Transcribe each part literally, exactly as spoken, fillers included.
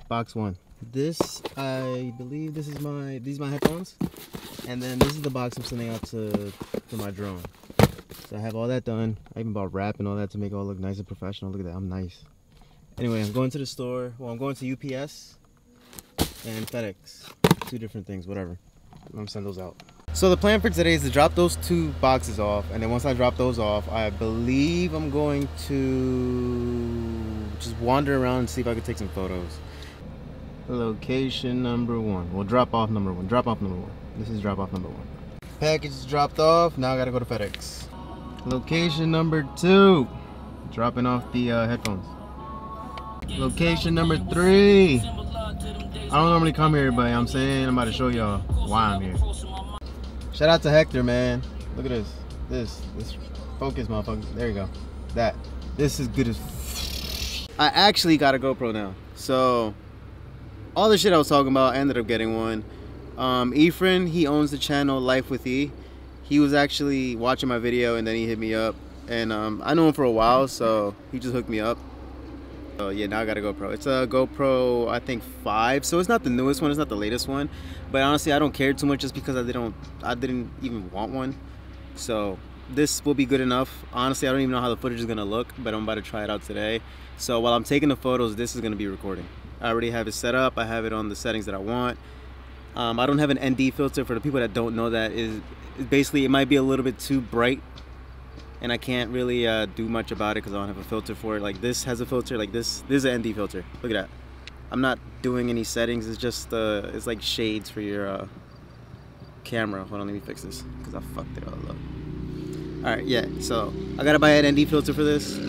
box one. This, I believe this is my, these are my headphones. And then this is the box I'm sending out to, to my drone. So I have all that done. I even bought wrap and all that to make it all look nice and professional. Look at that, I'm nice. Anyway, I'm going to the store. Well, I'm going to U P S and FedEx. Two different things, whatever. I'm gonna send those out. So the plan for today is to drop those two boxes off, and then once I drop those off, I believe I'm going to just wander around and see if I can take some photos. Location number one. Well, drop off number one. Drop off number one. This is drop off number one. Package is dropped off. Now I gotta go to FedEx. Location number two. Dropping off the uh, headphones. Location number three. I don't normally come here, but I'm saying I'm about to show y'all why I'm here. Shout out to Hector, man. Look at this. This. This. Focus, motherfucker. There you go. That. This is good as. I actually got a GoPro now. So, all the shit I was talking about, I ended up getting one. Um, Efren, he owns the channel Life with E. He was actually watching my video and then he hit me up. And um, I know him for a while, so he just hooked me up. So yeah, now I got a GoPro. It's a GoPro, I think five. So it's not the newest one, it's not the latest one. But honestly, I don't care too much just because I didn't, I didn't even want one. So this will be good enough. Honestly, I don't even know how the footage is gonna look, but I'm about to try it out today. So while I'm taking the photos, this is gonna be recording. I already have it set up. I have it on the settings that I want. Um, I don't have an N D filter. For the people that don't know, that is, basically it might be a little bit too bright. And I can't really uh, do much about it because I don't have a filter for it. Like this has a filter, like this, this is an N D filter. Look at that. I'm not doing any settings. It's just, uh, it's like shades for your uh, camera. Hold on, let me fix this because I fucked it all up. All right, yeah, so I gotta buy an N D filter for this.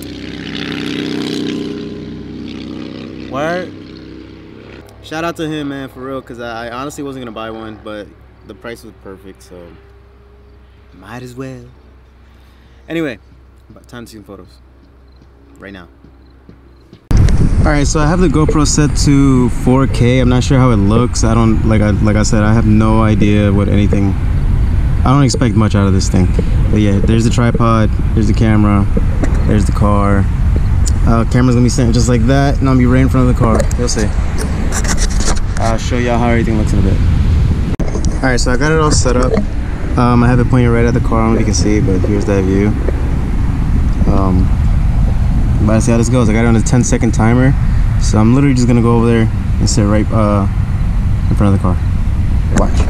Word. Shout out to him, man, for real, because I, I honestly wasn't gonna buy one, but the price was perfect, so might as well. Anyway, about time to see some photos right now. All right, so I have the GoPro set to four K. I'm not sure how it looks. I don't, like I like I said, I have no idea what anything. I don't expect much out of this thing. But yeah, there's the tripod, there's the camera, there's the car. Uh, camera's gonna be sitting just like that, and I'll be right in front of the car. You'll see. I'll show y'all how everything looks in a bit. All right, so I got it all set up. Um, I have it pointing right at the car. I don't know if you can see it, but here's that view. Um, I'm about to see how this goes. I got it on a ten second timer, so I'm literally just gonna go over there and sit right uh, in front of the car. Watch.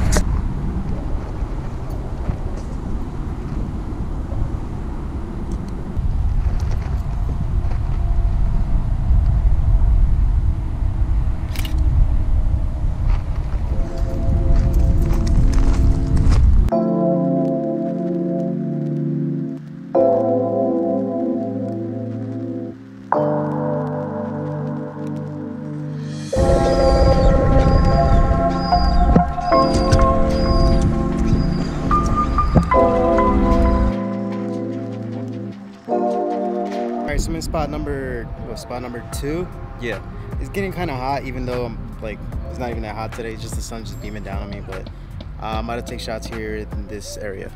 So I'm in spot number, well, spot number two. Yeah, it's getting kind of hot, even though I'm like, it's not even that hot today. It's just the sun's just beaming down on me. But uh, I'm about to take shots here in this area.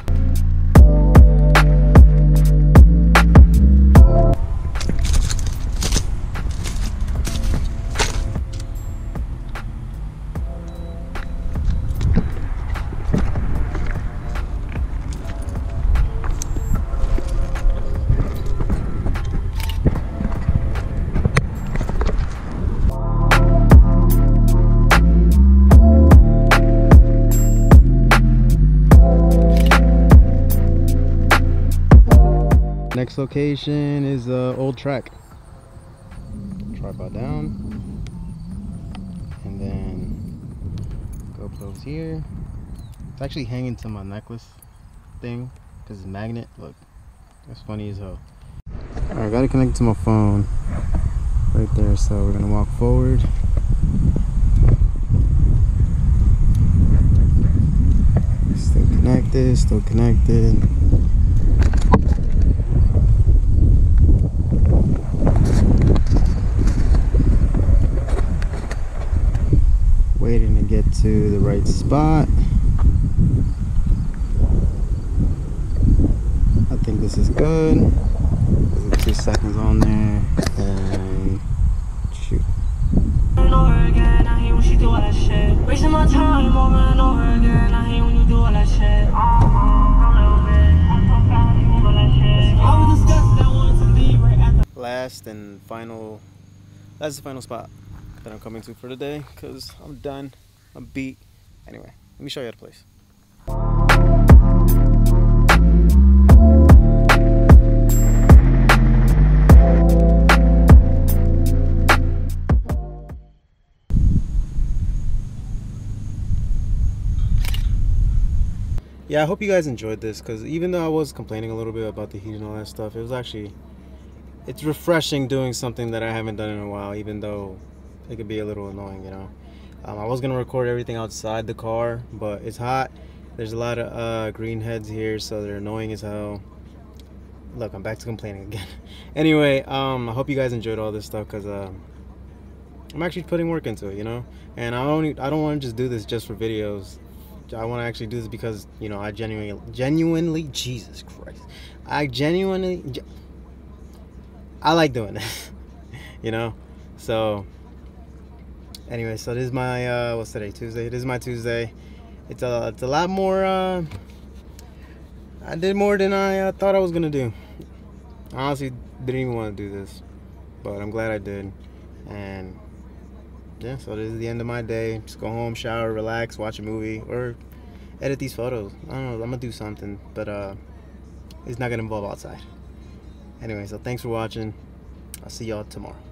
Next location is uh, Old Track. Tripod down, and then GoPro's here. It's actually hanging to my necklace thing because it's a magnet. Look, that's funny as hell. All right, I got it connected to my phone right there. So we're gonna walk forward. Still connected. Still connected. Waiting to get to the right spot. I think this is good. There's two seconds on there and shoot. wasting my time over and over again. I hate when you do all that shit. Last and final, that's the final spot that I'm coming to for today, because I'm done, I'm beat. Anyway, let me show you the place. Yeah, I hope you guys enjoyed this, because even though I was complaining a little bit about the heat and all that stuff, it was actually, it's refreshing doing something that I haven't done in a while, even though it could be a little annoying, you know. Um, I was going to record everything outside the car, but it's hot. There's a lot of uh, green heads here, so they're annoying as hell. Look, I'm back to complaining again. Anyway, um, I hope you guys enjoyed all this stuff, because uh, I'm actually putting work into it, you know. And I don't, I don't want to just do this just for videos. I want to actually do this because, you know, I genuinely, genuinely, Jesus Christ, I genuinely, I like doing this, you know. So, anyway, so this is my, uh, what's today, Tuesday? This is my Tuesday. It's a, it's a lot more, uh, I did more than I uh, thought I was going to do. I honestly didn't even want to do this, but I'm glad I did. And yeah, so this is the end of my day. Just go home, shower, relax, watch a movie, or edit these photos. I don't know, I'm gonna do something, but uh, it's not gonna involve outside. Anyway, so thanks for watching. I'll see y'all tomorrow.